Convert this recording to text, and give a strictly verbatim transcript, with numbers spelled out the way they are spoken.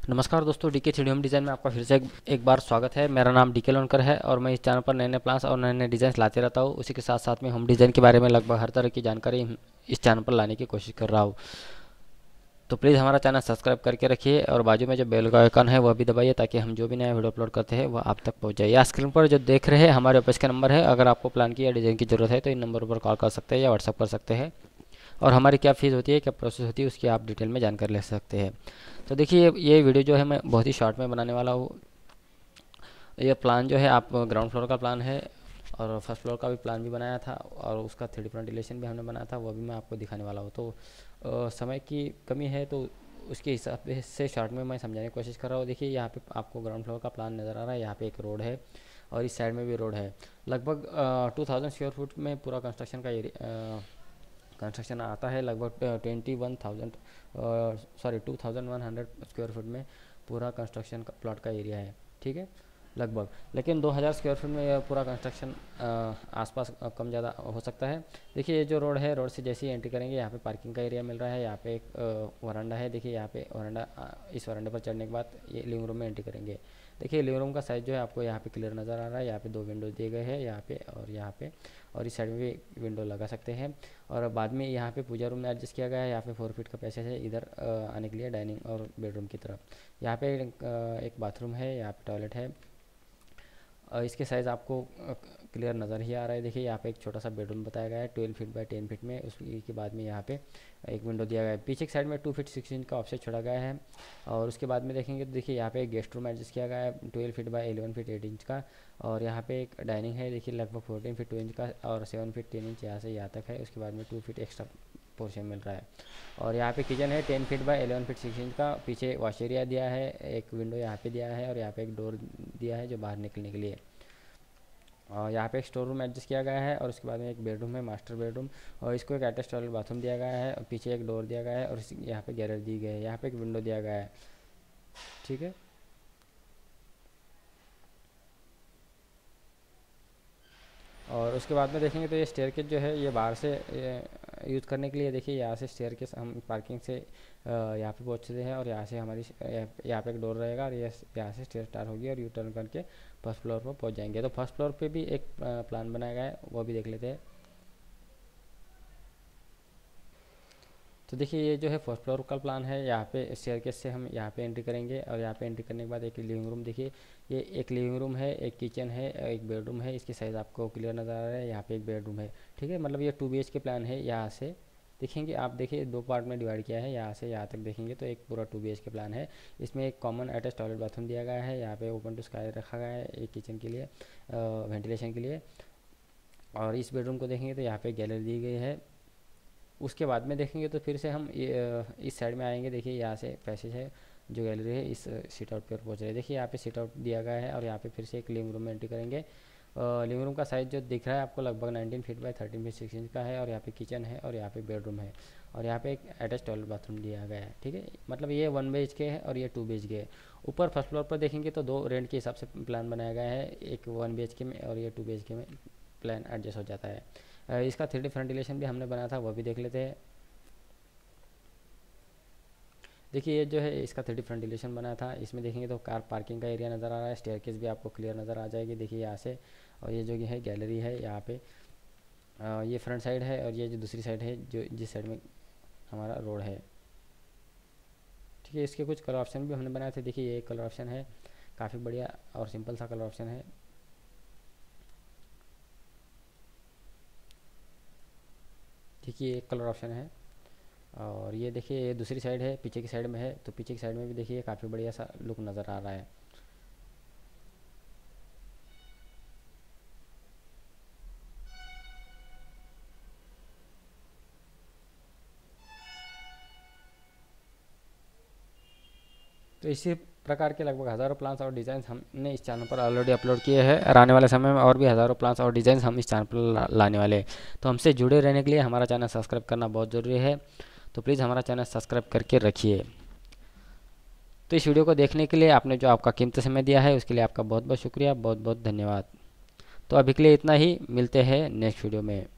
नमस्कार दोस्तों, DK three D home design में आपका फिर से एक, एक बार स्वागत है। मेरा नाम डीके लोनकर है और मैं इस चैनल पर नए नए प्लान्स और नए नए डिज़ाइन लाते रहता हूँ। उसी के साथ साथ में होम डिज़ाइन के बारे में लगभग हर तरह की जानकारी इस चैनल पर लाने की कोशिश कर रहा हूँ। तो प्लीज़ हमारा चैनल सब्सक्राइब करके रखिए और बाजू में जो बेल का आइकन है वह भी दबाइए, ताकि हम जो भी नया वीडियो अपलोड करते हैं वह आप तक पहुँच जाए। या स्क्रीन पर जो देख रहे हैं हमारे ऑफिस का नंबर है। अगर आपको प्लान की या डिज़ाइन की ज़रूरत है तो इन नंबरों पर कॉल कर सकते हैं या व्हाट्सअप कर सकते हैं। और हमारी क्या फ़ीस होती है, क्या प्रोसेस होती है, उसकी आप डिटेल में जानकारी ले सकते हैं। तो देखिए, ये ये वीडियो जो है मैं बहुत ही शॉर्ट में बनाने वाला हूँ। ये प्लान जो है आप ग्राउंड फ्लोर का प्लान है और फर्स्ट फ्लोर का भी प्लान भी बनाया था और उसका थ्री डी वेंटिलेशन भी हमने बनाया था, वो भी मैं आपको दिखाने वाला हूँ। तो अ, समय की कमी है तो उसके हिसाब से शॉर्ट में मैं समझाने की कोशिश कर रहा हूँ। देखिए, यहाँ पे आपको ग्राउंड फ्लोर का प्लान नज़र आ रहा है। यहाँ पे एक रोड है और इस साइड में भी रोड है। लगभग टू थाउजेंड स्क्वायर फुट में पूरा कंस्ट्रक्शन का एरिया कंस्ट्रक्शन आता है। लगभग twenty one thousand sorry two thousand one hundred square foot में पूरा कंस्ट्रक्शन का प्लॉट का एरिया है, ठीक है लगभग। लेकिन दो हज़ार स्क्वायर फुट में यह पूरा कंस्ट्रक्शन आसपास अ, कम ज़्यादा हो सकता है। देखिए, ये जो रोड है, रोड से जैसे ही एंट्री करेंगे यहाँ पे पार्किंग का एरिया मिल रहा है। यहाँ पे एक अ, वरांडा है। देखिए, यहाँ पे वरांडा, अ, इस वरांडे पर चढ़ने के बाद ये लिविंग रूम में एंट्री करेंगे। देखिए, लिविंग रूम का साइज़ जो है आपको यहाँ पे क्लियर नज़र आ रहा है। यहाँ पे दो विंडो दिए गए हैं, यहाँ पे और यहाँ पे, और इस साइड में भी विंडो लगा सकते हैं। और बाद में यहाँ पे पूजा रूम में एडजस्ट किया गया है। यहाँ पे फोर फीट का पैसेज है इधर अ, आने के लिए, डाइनिंग और बेडरूम की तरफ। यहाँ पे एक, अ, एक बाथरूम है, यहाँ पे टॉयलेट है। और इसके साइज़ आपको क्लियर नज़र ही आ रहा है। देखिए, यहाँ पे एक छोटा सा बेडरूम बताया गया है twelve feet by ten feet में। उसके बाद में यहाँ पे एक विंडो दिया गया है। पीछे की साइड में टू फीट सिक्स इंच का ऑफसेट छोड़ा गया है। और उसके बाद में देखेंगे तो देखिए, यहाँ पे एक गेस्ट रूम एडजस्ट किया गया है twelve feet by eleven feet eight inch का। और यहाँ पे एक डाइनिंग है। देखिए, लगभग फोर्टीन फीट टू इंच का और सेवन फीट टेन इंच यहाँ से यहाँ तक है। उसके बाद में टू फीट एक्स्ट्रा पोर्शन मिल रहा है। और यहाँ पे किचन है ten feet by eleven feet six inch का। पीछे वॉश एरिया दिया है, एक विंडो यहाँ पे दिया है और यहाँ पे एक डोर दिया है जो बाहर निकलने के लिए। और यहाँ पे एक स्टोर रूम एडजस्ट किया गया है। और उसके बाद में एक बेडरूम है, मास्टर बेडरूम। और इसको एक अटैच टॉयलेट बाथरूम दिया गया है और पीछे एक डोर दिया गया है और यहाँ पे गैलरी दी गई है। यहाँ पे एक विंडो दिया गया है, ठीक है। और उसके बाद में देखेंगे तो ये स्टेयरकेस जो है ये बाहर से यूज़ करने के लिए। देखिए, यहाँ से स्टेयरकेस हम पार्किंग से अ, यहाँ पे पहुँचते हैं और यहाँ से हमारी यहाँ पे एक डोर रहेगा और ये यहाँ से स्टेयर स्टार्ट होगी और यू टर्न करके फर्स्ट फ्लोर पर पहुँच जाएंगे। तो फर्स्ट फ्लोर पे भी एक प्लान बनाया गया है, वो भी देख लेते हैं। तो देखिए, ये जो है फर्स्ट फ्लोर का प्लान है। यहाँ पे स्टेयरकेस से हम यहाँ पे एंट्री करेंगे और यहाँ पे एंट्री करने के बाद एक लिविंग रूम। देखिए, ये एक लिविंग रूम है, एक किचन है, एक बेडरूम है। इसकी साइज़ आपको क्लियर नज़र आ रहा है। यहाँ पे एक बेडरूम है, ठीक है। मतलब ये two B H K plan है। यहाँ से देखेंगे आप, देखिए दो पार्ट में डिवाइड किया है। यहाँ से यहाँ तक देखेंगे तो एक पूरा two B H K plan है। इसमें एक कॉमन अटैच टॉयलेट बाथरूम दिया गया है। यहाँ पे ओपन टू स्काई रखा गया है एक किचन के लिए, वेंटिलेशन के लिए। और इस बेडरूम को देखेंगे तो यहाँ पे गैलरी दी गई है। उसके बाद में देखेंगे तो फिर से हम ये अ, इस साइड में आएंगे। देखिए, यहाँ से पैसेज है जो गैलरी है, इस सीट आउट पर पहुँच रहे हैं। देखिए, यहाँ पे सीट आउट दिया गया है और यहाँ पे फिर से एक लिविंग रूम में एंट्री करेंगे। लिविंग रूम का साइज़ जो दिख रहा है आपको लगभग nineteen feet by thirteen feet six inch का है। और यहाँ पे किचन है और यहाँ पे बेडरूम है और यहाँ पे एक अटैच टॉयलेट बाथरूम दिया गया है, ठीक है। मतलब ये वन बी एच के है और ये टू बी एच के है। ऊपर फर्स्ट फ्लोर पर देखेंगे तो दो रेंट के हिसाब से प्लान बनाया गया है, एक वन बी एच के में और ये टू बी एच के में प्लान एडजस्ट हो जाता है। अ, इसका थ्री डी वेंटिलेशन भी हमने बनाया था, वो भी देख लेते हैं। देखिए, ये जो है इसका थ्री डी वेंटिलेशन बना था। इसमें देखेंगे तो कार पार्किंग का एरिया नज़र आ रहा है। स्टेयरकेस भी आपको क्लियर नज़र आ जाएगी, देखिए यहाँ से। और ये जो ये है गैलरी है यहाँ पे, अ, ये फ्रंट साइड है और ये जो दूसरी साइड है जो जिस साइड में हमारा रोड है, ठीक है। इसके कुछ कलर ऑप्शन भी हमने बनाए थे। देखिए, ये एक कलर ऑप्शन है, काफ़ी बढ़िया और सिंपल सा कलर ऑप्शन है। देखिए, एक कलर ऑप्शन है। और ये देखिए, ये दूसरी साइड है, पीछे की साइड में है। तो पीछे की साइड में भी देखिए काफ़ी बढ़िया सा लुक नज़र आ रहा है। तो इसी प्रकार के लगभग हज़ारों प्लान्स और डिज़ाइन हमने इस चैनल पर ऑलरेडी अपलोड किए हैं और आने वाले समय में और भी हज़ारों प्लान्स और डिज़ाइन हम इस चैनल पर ला, लाने वाले हैं। तो हमसे जुड़े रहने के लिए हमारा चैनल सब्सक्राइब करना बहुत ज़रूरी है। तो प्लीज़ हमारा चैनल सब्सक्राइब करके रखिए। तो इस वीडियो को देखने के लिए आपने जो आपका कीमती समय दिया है उसके लिए आपका बहुत बहुत शुक्रिया, बहुत बहुत धन्यवाद। तो अभी के लिए इतना ही, मिलते हैं नेक्स्ट वीडियो में।